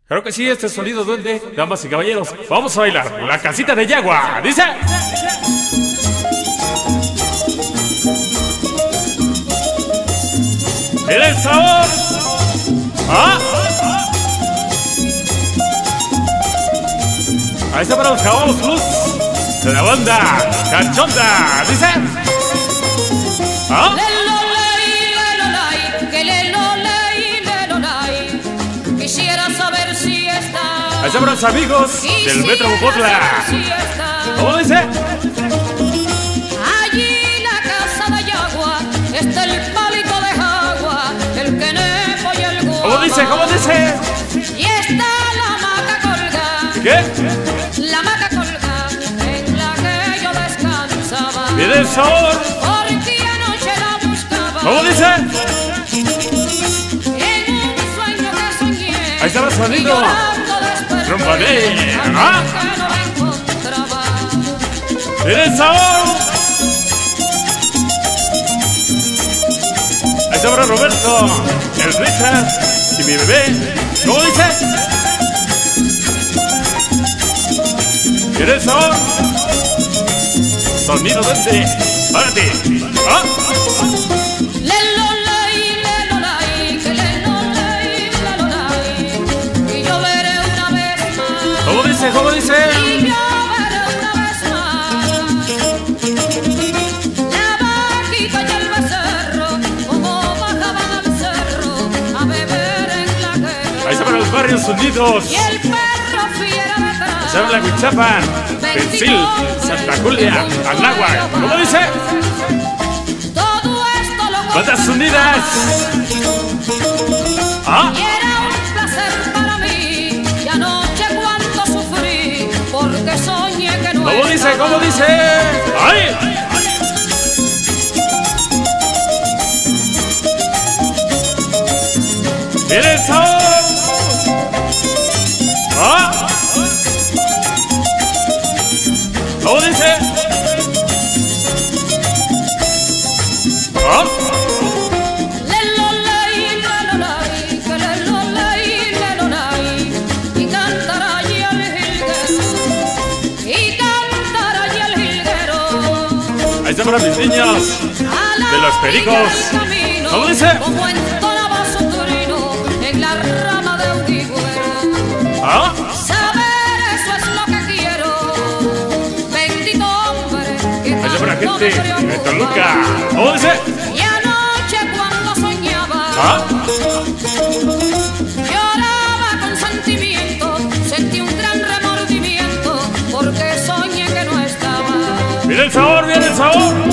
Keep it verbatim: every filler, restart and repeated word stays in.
Claro que sí, este sonido duende. Damas y caballeros, vamos a bailar la casita de Yagua. Dice: ¡mira el sabor! ¡Ah! Ahí está para los caballos plus de la banda cachonda. Dice: ¿ah? Quisiera saber si está. Ahí está para los amigos del Metro Bocotla. ¿Cómo dice? Allí la casa de Yagua está el palito de agua, el quenepo y el guava. ¿Cómo dice? ¿Cómo dice? Y está la hamaca colgada. ¿Qué? La hamaca colgada en la que yo descansaba. ¡Mire el sabor! Porque anoche la buscaba. ¿Cómo dice? En un sueño que soñé. Ahí está el sonido. ¡Rompané! ¿Ah? ¡Mire el sabor! Ahí está para Roberto, el Richard y mi bebé. ¿Cómo dice? ¿Mire el sabor? Sonido duende para ti. ¿Ah? ¿Cómo dice? ¿Cómo dice? Y yo veré una vez más la vaquita y el becerro, como bajaban al cerro a beber en la guerra. Ahí está para los barrios unidos. Y el perro fiera detrás. Se habla Huichapan, Pensil, Santa Julia, Anáhuac. ¿Cómo dice? Todo esto lo ¡Bandas unidas! ¿Ah? y era un placer para mí. Y anoche cuánto sufrí porque soñé que no. ¿Cómo dice? estaba. ¿Cómo dice? ¡Ay! ¡Mire el sabor! ¿Ah? ¿Cómo dice? ¿Ah? Lelo ley, lelo ley, que lelo ley, lelo ley, y cantará allí el jilguero, y cantará allí el jilguero. Ahí está para mis niños A la de los pericos. orilla del camino, ¿Cómo dice? como entonaba su turino en la rama de un higuero. ¿Ah? Saber eso es lo que quiero, bendito hombre que Ahí está para tanto gente me de preocupa. Toluca. ¿Cómo dice? Y anoche cuando soñaba, ¿Ah? lloraba con sentimiento, sentí un gran remordimiento porque soñé que no estaba. ¡Mire el sabor! ¡Mire el sabor!